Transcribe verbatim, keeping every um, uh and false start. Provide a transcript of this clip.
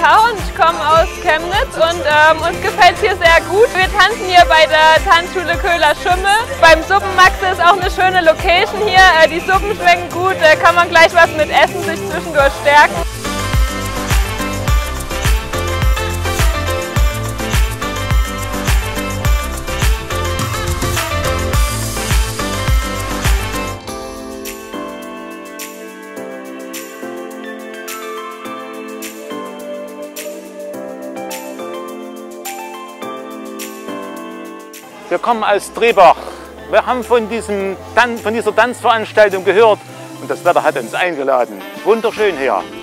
Hauen, ich komme aus Chemnitz und ähm, uns gefällt es hier sehr gut. Wir tanzen hier bei der Tanzschule Köhler Schumme. Beim Suppenmaxe ist auch eine schöne Location hier. Äh, die Suppen schmecken gut, da kann man gleich was mit essen, sich zwischendurch stärken. Wir kommen aus Trebach. Wir haben von, diesem, von dieser Tanzveranstaltung gehört und das Wetter hat uns eingeladen. Wunderschön hier.